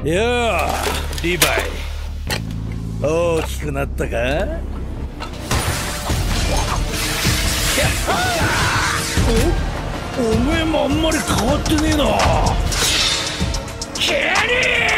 やあ、リヴァイ。大きくなったか？おめえもあんまり変わってねえな。キャリー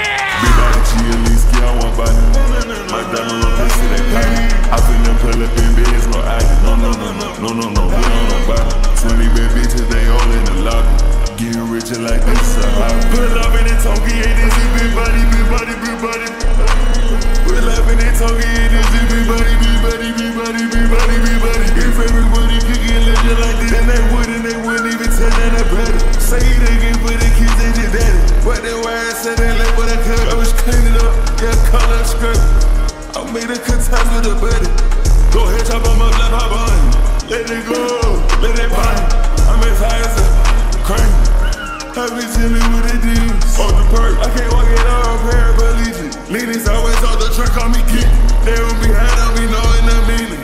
Getting richer like this, Put love in it, talking, ain't this big body, big body, big body. Put love in it, talking, ain't this big body, big body, big body, big body, big body. If everybody could get legend like this, then they wouldn't even tell that I better. Say they get for the kids, they just daddy. But then why I said that like what I cut, I was cleaning up, yeah, color skirt. I made a cut ties with a buddy. Go ahead, chop them up, let my bun. Let it go, let it bind. I'm as high as a crane. I be chillin' with the D's. Off the perk, I can't walk it all, paraplegic. Leanings always off the truck, call me Yeat. They don't be high, don't be knowing the meaning.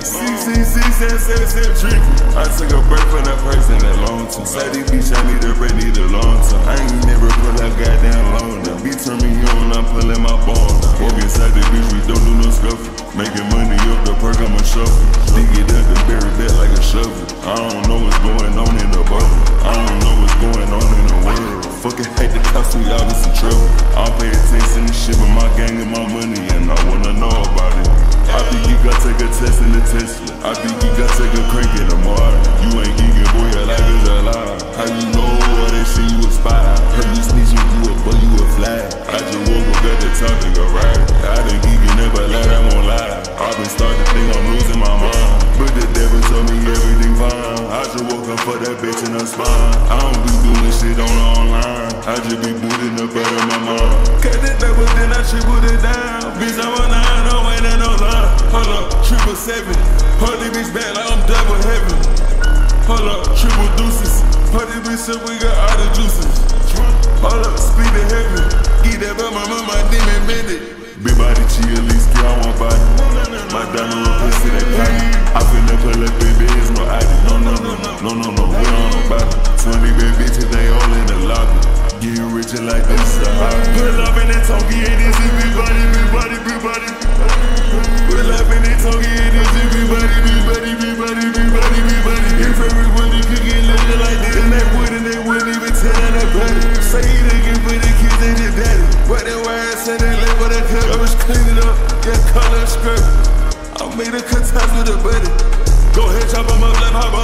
C, tricky. I took a break from that person that long time. Say these bitch, I need a break, need a long time. I ain't never pull that goddamn loan down. Be turn me on, I'm pulling my ball down. Walk inside the bitch, we don't do no scuffle. Making money up the perk, I'ma shuffle. Dig it up and bury that like a shovel. I don't know what's going on in the bubble. I don't know what's going on in the world. Fucking hate the cost, we all in some trouble. I'll pay attention to shit with my gang and my money, and I wanna know about it. I think you gotta take a test in the Tesla. I think you gotta take a crank in the Martin. You ain't geeking, boy, your life is a lie. How you know all they see you a spy? Heard you sneezing, you a boy, you a fly. I just woke up at the top to go right. I done geeking, never lie, I won't lie. I been starting to think I'm losing my mind. But the devil told me everything fine. I just woke up for that bitch in her spine. I don't be doing shit on the online. I just be booting up out of my mind. Cut it double, then I triple it down. Bitch, I'm a 9, no ain't that no line. Hold up, 777. Pull this bitch back like I'm double heaven. Hold up, triple deuces. Pull this bitch up, we got all the juices. Hold up, speed to heaven. Get that by my mama, my demon bended. Big body, chill, least I want body. My diamond real pussy, that cocky. I finna pull up, baby, it's no ID. No, we don't know about it. 20 bad bitches, they all in the lobby. Getting richer like this, Put love in that talkie, ain't this big body, big body, big body. Put love in that talkie, ain't this big body, big body, big body, big body, big body. If everybody could get legend like this, then they wouldn't even tell that I better. Say they get for the kids, they just daddy. But then why I said that like what I cut, I was cleaning up, yeah, color skirt. I made a cut ties with a buddy. Go ahead, chop them up, let my